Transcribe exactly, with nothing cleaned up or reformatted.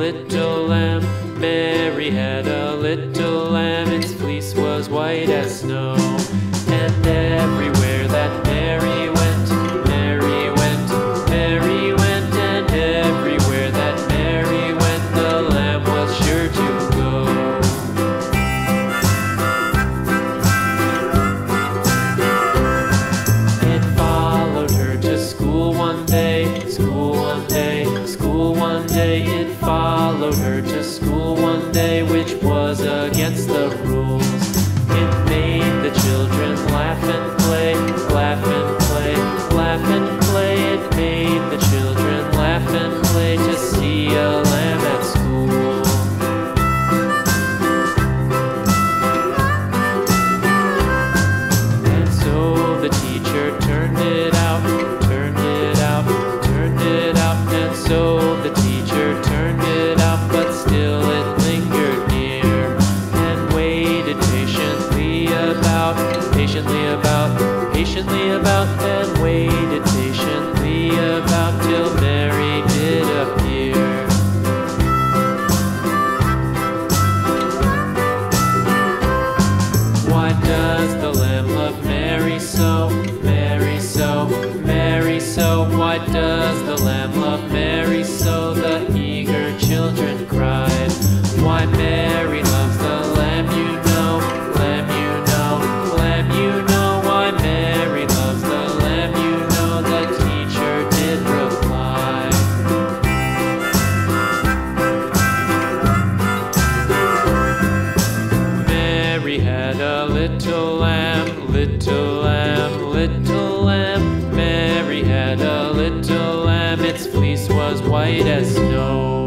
little lamb. Mary had a little lamb, its fleece was white as snow. And everywhere that Mary went, Mary went, Mary went, and everywhere that Mary went, the lamb was sure to go. It followed her to school one day, school one day, school one day. It followed her to school one day, which was against the rules. It made the children laugh and play, laugh and play, laugh and play. It made the children laugh and play to see a lamb at school. And so the teacher turned it out, turned it out, turned it out. And so the teacher turned it out, but still it lingered near and waited patiently about, patiently about, patiently about, and waited patiently about till Mary did appear. Why does the lamb love Mary so, Mary so, Mary so? Why does the lamb love Mary so? The eager children cried. Why Mary loves the lamb, you know, lamb, you know, lamb, you know. Why Mary loves the lamb, you know, the teacher did reply. Mary had a little lamb, little lamb, little lamb. Mary had a little lamb, its fleece was white as snow.